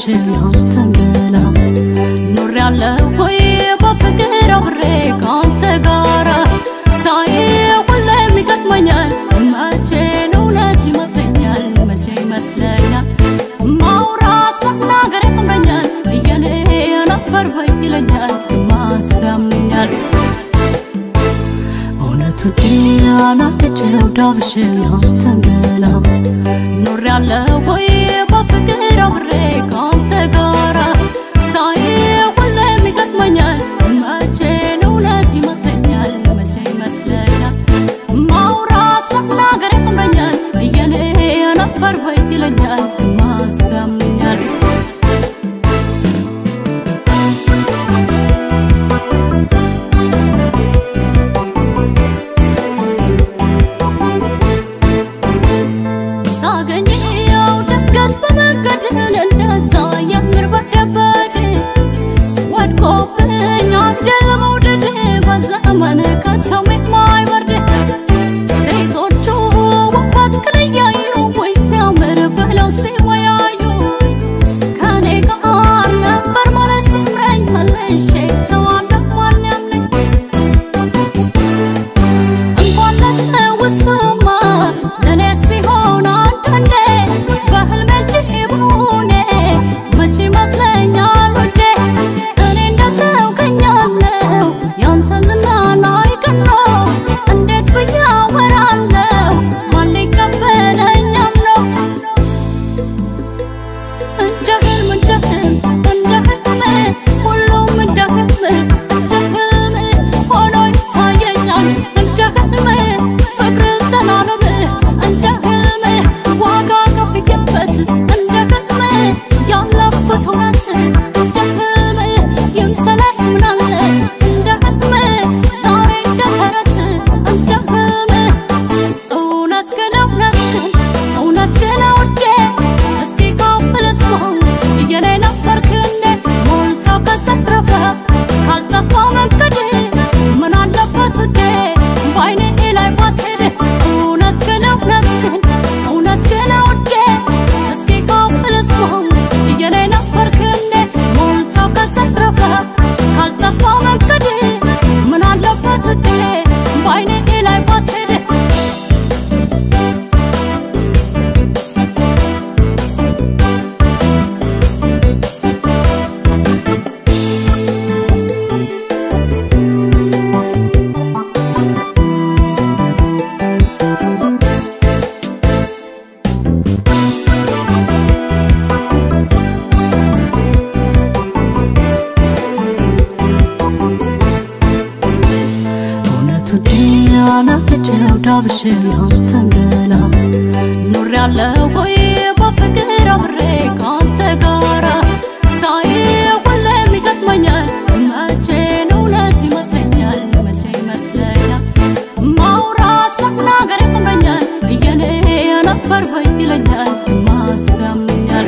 ያንተን ገላ ኑር ያለው ወይ በፍቅር አብሬ ካንተ ጋራ ሳይ ሁሌም ይገጥመኛል መቼ ነው ለዚህ ይመስለኛል መቼ ይመስለኛል ማውራት መናገር ያምረኛል የኔ ነበር ወይ ይለኛል ማሰምኛል እውነቱ ዲያና ተጨው ዳብሽ ያንተን ገላ ኑር ያለው ወይ በፍቅር አብሬ ካንተ ጋራ ሳይ ሁሌም ይገጥመኛል መቼ ነው ለዚህ ይመስለኛል መቼ ይመስለኛል ማውራት መናገር ያምረኛል የኔ ነበር ወይ ይለኛል ማሰምኛል ዳብሽ ያንተን ገላ ኑር ያለው ወይ በፍቅር አብሬ ካንተ ጋራ ሳይ ሁሌም ይገጥመኛል መቼ ነው ለዚህ ይመስለኛል መቼ ይመስለኛል ማውራት መናገር ያምረኛል የኔ ነበር ወይ ይለኛል ማሰምኛል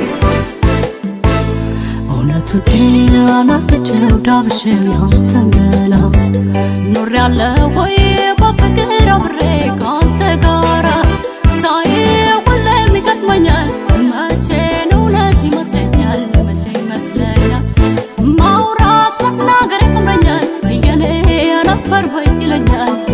እውነቱ ዲያና ተጨው ዳብሽ ያንተን ገላ ኑር ያለው ወይ በፍቅር አብሬ ካንተ ጋራ ሳይ ሁሌም ይገጥመኛል መቼ ነው ለዚህ ይመስለኛል መቼ ይመስለኛል ማውራት መናገር ያምረኛል የኔ ነበር ወይ ይለኛል